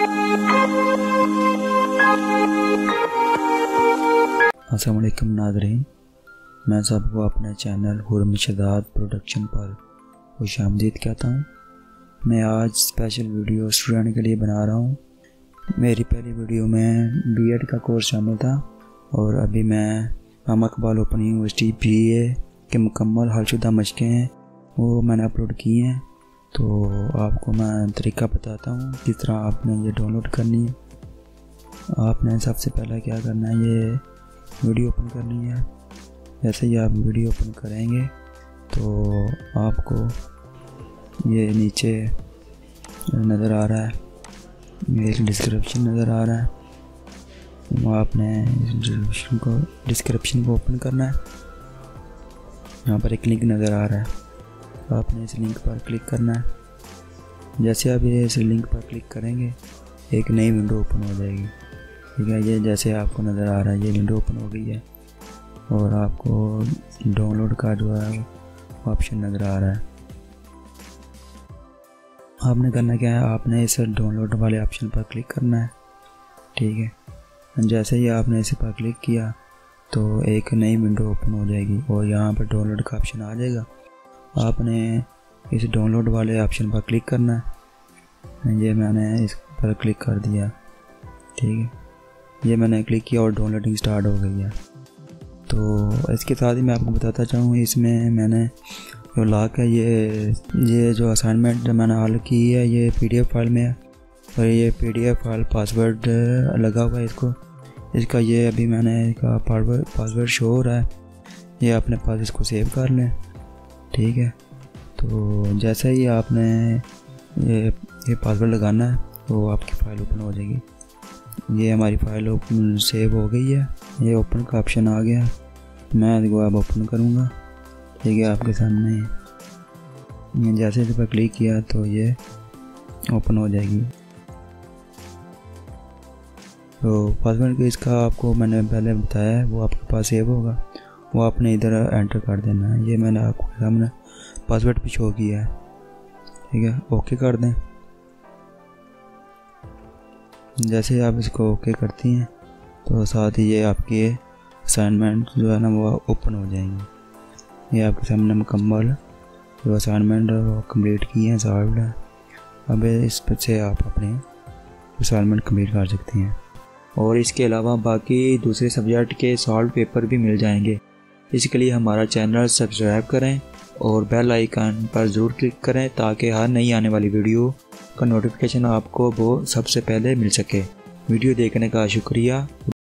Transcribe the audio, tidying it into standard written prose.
अस्सलाम वालेकुम नाज़रीन, मैं सबको अपने चैनल शहजाद प्रोडक्शन पर खुशामदीद कहता हूँ। मैं आज स्पेशल वीडियो स्टूडेंट के लिए बना रहा हूँ। मेरी पहली वीडियो में बीएड का कोर्स शामिल था और अभी मैं इकबाल ओपन यूनिवर्सिटी बीए के मुकम्मल हलशुदा मशक़ें हैं वो मैंने अपलोड की हैं। तो आपको मैं तरीका बताता हूँ किस तरह आपने ये डाउनलोड करनी है। आपने सबसे पहले क्या करना है, ये वीडियो ओपन करनी है। जैसे ही आप वीडियो ओपन करेंगे तो आपको ये नीचे नज़र आ रहा है, एक डिस्क्रिप्शन नज़र आ रहा है। वो आपने डिस्क्रिप्शन को ओपन करना है। यहाँ पर एक लिंक नज़र आ रहा है, आपने इस लिंक पर क्लिक करना है। जैसे आप ये इस लिंक पर क्लिक करेंगे एक नई विंडो ओपन हो जाएगी। ठीक है, ये जैसे आपको नज़र आ रहा है ये विंडो ओपन हो गई है और आपको डाउनलोड का जो है ऑप्शन नज़र आ रहा है। आपने करना क्या है, आपने इस डाउनलोड वाले ऑप्शन पर क्लिक करना है। ठीक है, जैसे ही आपने इस पर क्लिक किया तो एक नई विंडो ओपन हो जाएगी और यहाँ पर डाउनलोड का ऑप्शन आ जाएगा। आपने इस डाउनलोड वाले ऑप्शन पर क्लिक करना है। ये मैंने इस पर क्लिक कर दिया। ठीक है, ये मैंने क्लिक किया और डाउनलोडिंग स्टार्ट हो गई है। तो इसके साथ ही मैं आपको बताता चाहूँ, इसमें मैंने जो लॉक है ये जो असाइनमेंट मैंने हल की है ये पीडीएफ फाइल में है और ये पीडीएफ फाइल पासवर्ड लगा हुआ है इसका ये अभी मैंने इसका पासवर्ड शो हो रहा है। ये अपने पास इसको सेव कर लें। ठीक है, तो जैसे ही आपने ये पासवर्ड लगाना है तो आपकी फ़ाइल ओपन हो जाएगी। ये हमारी फ़ाइल ओपन सेव हो गई है, ये ओपन का ऑप्शन आ गया। मैं इसको अब ओपन करूँगा। ठीक है, आपके सामने ये जैसे इस पर क्लिक किया तो ये ओपन हो जाएगी। तो पासवर्ड का इसका आपको मैंने पहले बताया है, वो आपके पास सेव होगा, वो आपने इधर एंटर कर देना है। ये मैंने आपको सामने पासवर्ड भी शो किया है। ठीक है, ओके कर दें। जैसे आप इसको ओके करती हैं तो साथ ही ये आपकी असाइनमेंट जो है ना वो ओपन हो जाएंगी। ये आपके सामने मुकम्मल जो असाइनमेंट वो कंप्लीट की है, सॉल्व है। अब इस पर से आप अपने असाइनमेंट कंप्लीट कर सकती हैं और इसके अलावा बाकी दूसरे सब्जेक्ट के सॉल्व पेपर भी मिल जाएंगे। इसके लिए हमारा चैनल सब्सक्राइब करें और बेल आइकन पर ज़रूर क्लिक करें ताकि हर नई आने वाली वीडियो का नोटिफिकेशन आपको वो सबसे पहले मिल सके। वीडियो देखने का शुक्रिया।